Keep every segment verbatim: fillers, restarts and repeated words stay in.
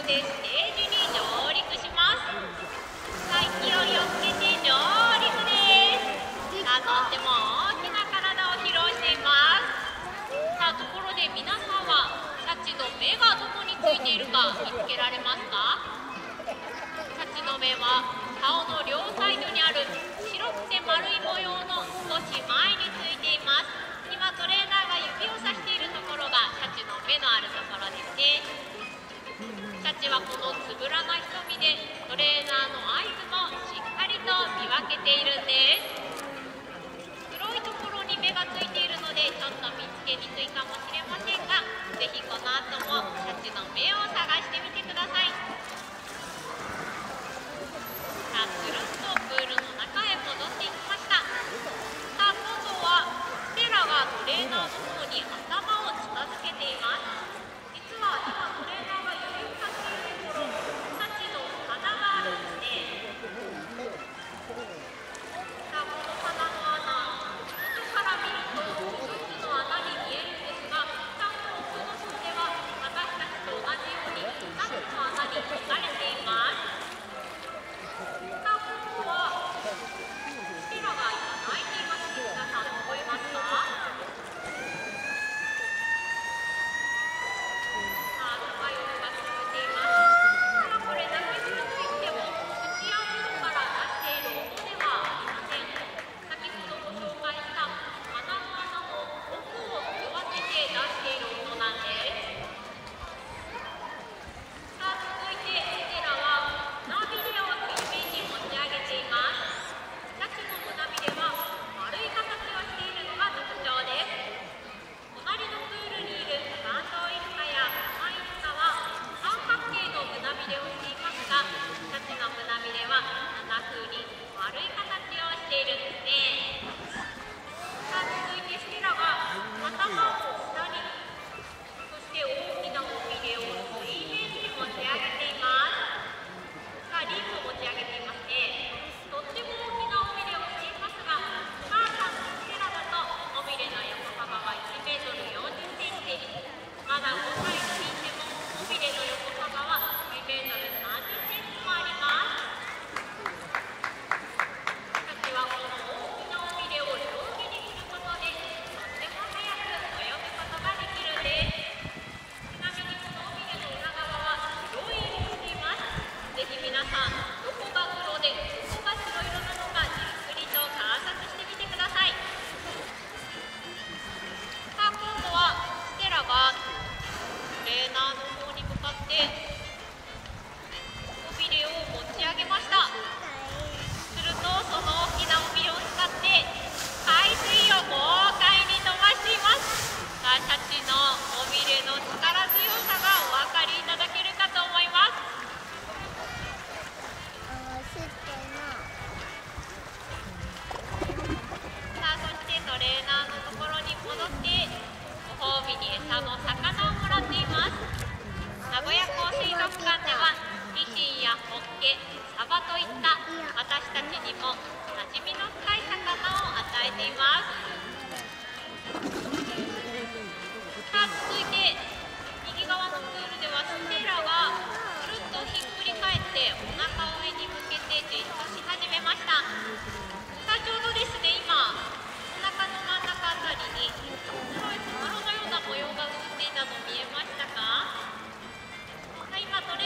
でステージに上陸します。さあ、勢いをつけて上陸です。さあ、とっても大きな体を披露しています。さあ、ところで皆さんはシャチの目がどこについているか見つけられますか？シャチの目は顔の両サイドにある白くて丸い模様の少し前についています。今トレーナーが指をさしているところがシャチの目のあるところですね。シャチはこのつぶらな瞳でトレーナーの合図もしっかりと見分けているんです。黒いところに目がついているのでちょっと見つけにくいかもしれませんが、ぜひこの後もシャチの目を探してみてください。さあ、くるっとプールの中へ戻っていきました。さあ、今度はステラがトレーナーの方に頭を近づけています。実は今トレーナーが指をさしているところ、シャチの鼻があるんですね。さあ、この鼻の穴、外から見ると一つの穴に見えるんですが、ちゃんと奥の方では私たちと同じようにふたつの穴に分かれています。さあ、今度はステラが今泣いています。皆さん聞こえますか？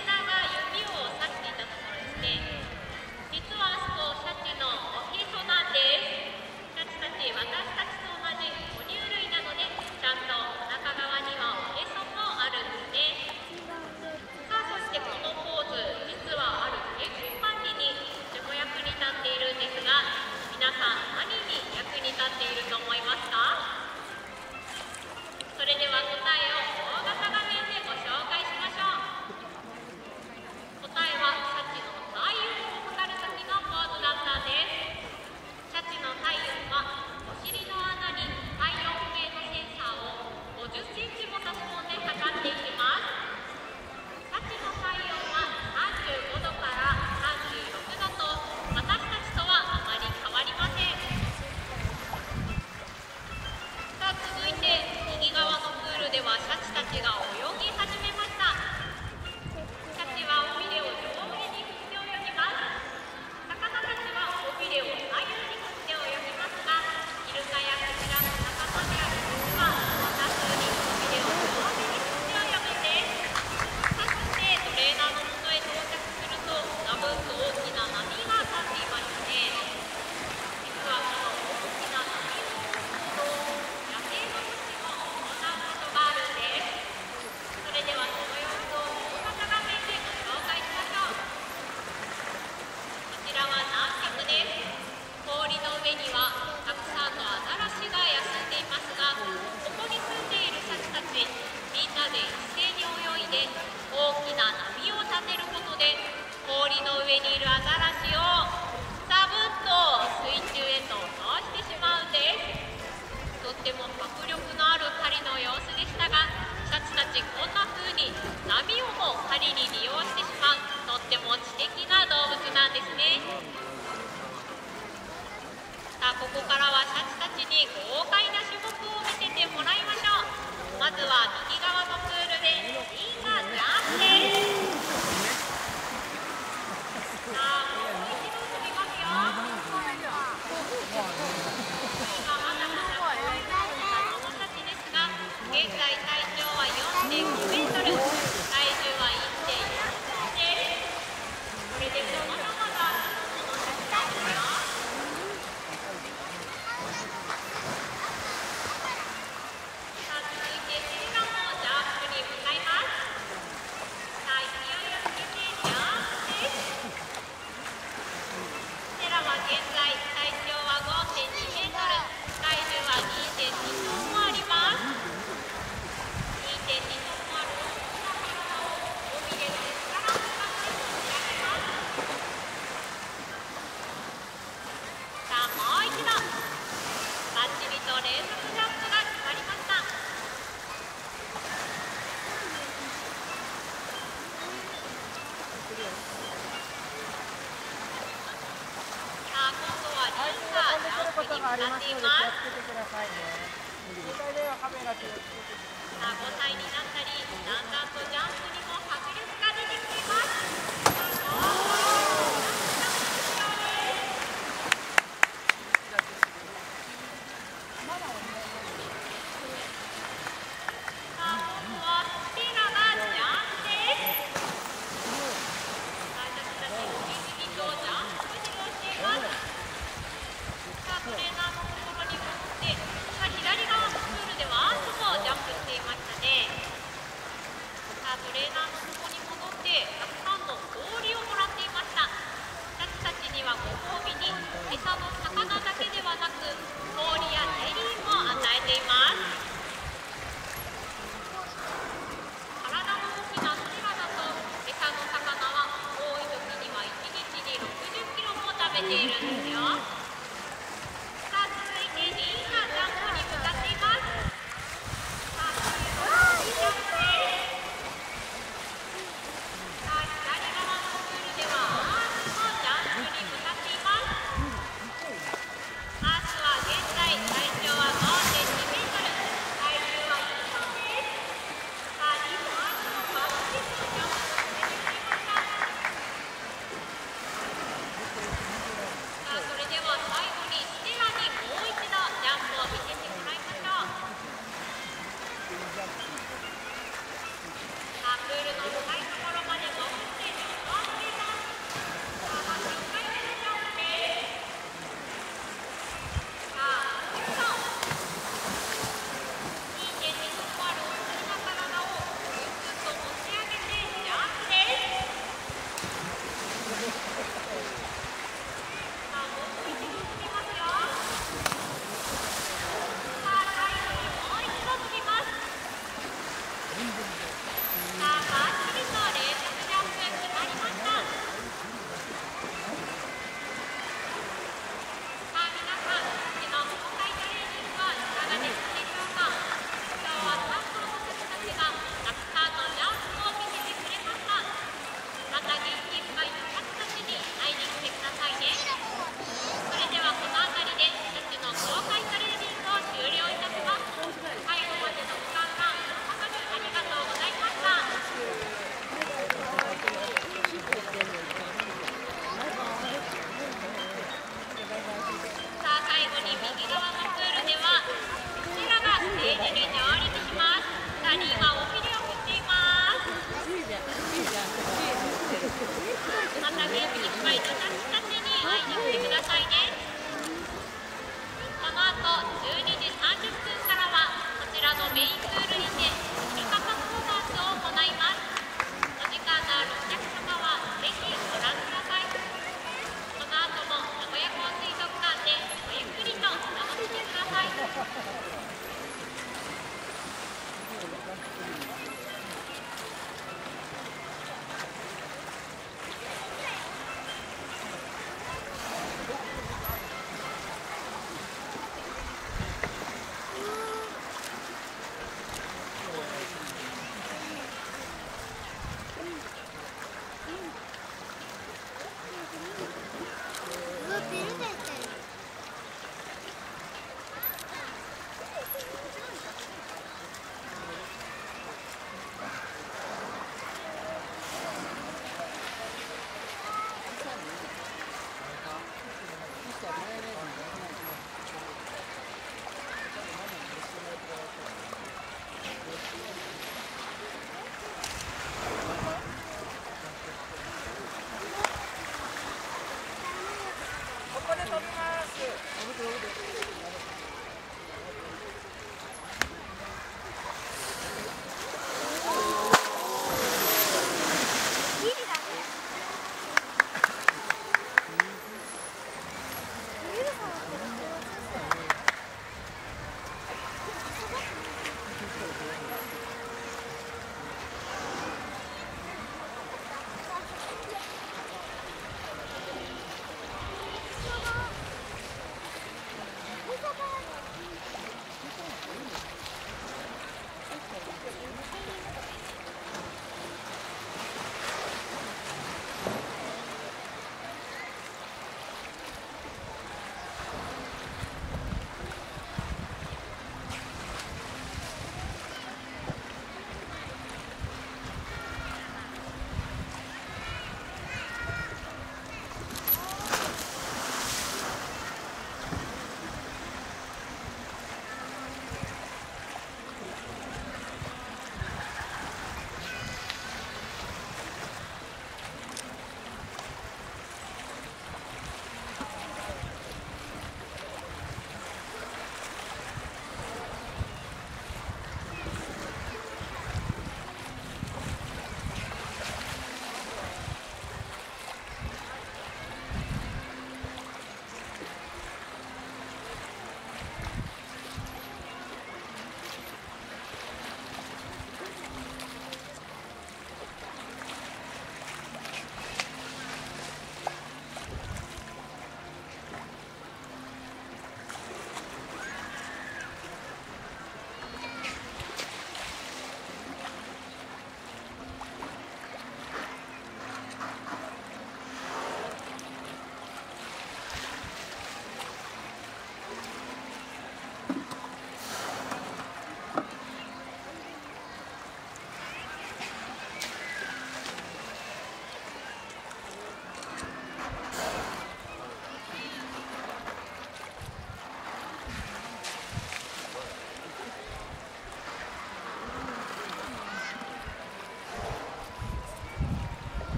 実はあそこシャチのおへそなんで大きな波を立てることで氷の上にいるアザラシをサブッと水中へと落としてしまうんです。とっても迫力のある狩りの様子でしたが、シャチたちこんな風に波をも狩りに利用してしまうとっても知的な動物なんですね。さあ、ここからはシャチたちに豪快な種目を見せてもらいましょう。まずは右側のプールでリンがジャンプです。さあ、もう一度飛びますよ。今まだまだ可愛い子供たちですが、現在体長は よんてんごメートル、体重は いってんよん トンです。これでもまだまだ子供たちですよ。 ありますので気をつけてくださいね。ごさいではカメラ気をつけてください。 ごさいになったり、だんだんとジャンプにも迫力が出てきています。トレーナーのとこに戻ってたくさんの氷をもらっていました。シャチたちにはご褒美に餌の魚だけではなく氷やゼリーも与えています。体の大きなシラだと餌の魚は多い時にはいちにちにろくじゅっキロも食べているんです